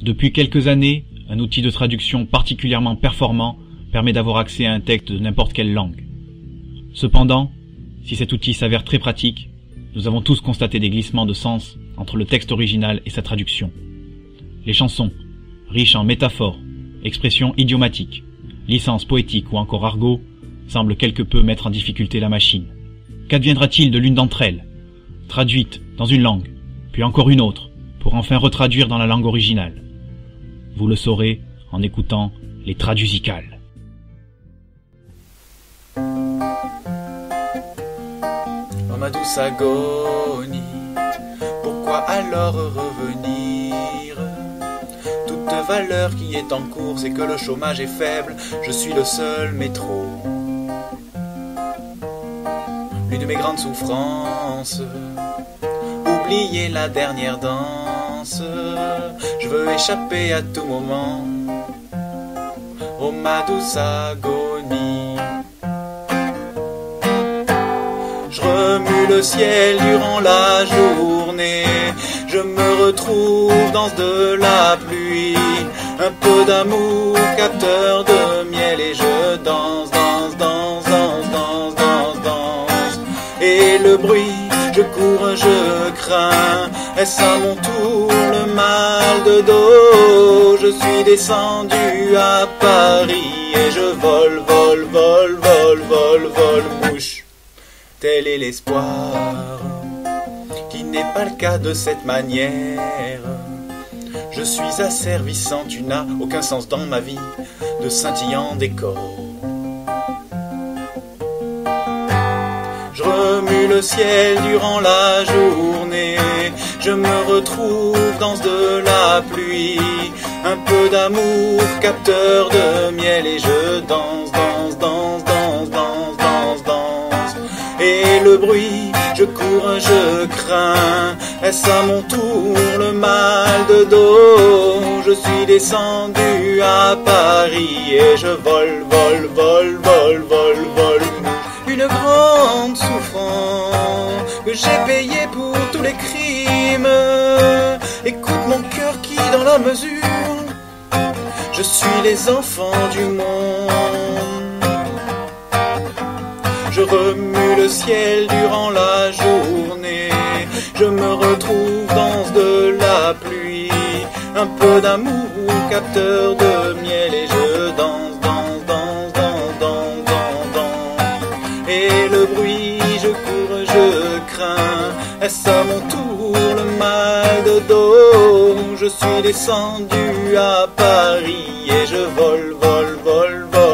Depuis quelques années, un outil de traduction particulièrement performant permet d'avoir accès à un texte de n'importe quelle langue. Cependant, si cet outil s'avère très pratique, nous avons tous constaté des glissements de sens entre le texte original et sa traduction. Les chansons, riches en métaphores, expressions idiomatiques, licences poétiques ou encore argot, semblent quelque peu mettre en difficulté la machine. Qu'adviendra-t-il de l'une d'entre elles, traduite dans une langue, puis encore une autre, pour enfin retraduire dans la langue originale? Vous le saurez en écoutant les Traduisicales. Oh ma douce agonie, pourquoi alors revenir? Toute valeur qui est en cours, c'est que le chômage est faible, je suis le seul métro. L'une de mes grandes souffrances, oublier la dernière danse, je veux échapper à tout moment. Oh ma douce agonie, je remue le ciel durant la journée, je me retrouve dans de la pluie, un peu d'amour, capteur de miel, et je danse, danse, danse, danse, danse, danse, danse. Et le bruit, je cours, je crains, est-ce à mon tour le mal de dos? Je suis descendu à Paris et je vole, vole, vole, vole, vole, vole, mouche. Tel est l'espoir, qui n'est pas le cas de cette manière. Je suis asservissant, tu n'as aucun sens dans ma vie de scintillant décor. Je remue le ciel durant la journée, je me retrouve dans de la pluie, un peu d'amour, capteur de miel, et je danse, danse, danse, danse, danse, danse, danse. Et le bruit, je cours, je crains, est-ce à mon tour le mal de dos? Je suis descendu à Paris et je vole, vole, vole, vole, vole, vole. Une grande souffrance que j'ai payée pour tous les crimes. Écoute mon cœur qui dans la mesure, je suis les enfants du monde. Je remue le ciel durant la journée, je me retrouve dans de la pluie, un peu d'amour, capteur de miel, et je danse, danse, danse, danse, danse, danse, danse. Et le bruit, je cours, je crains, est-ce à mon tour le mal de dos? Je suis descendu à Paris et je vole, vole, vole, vole.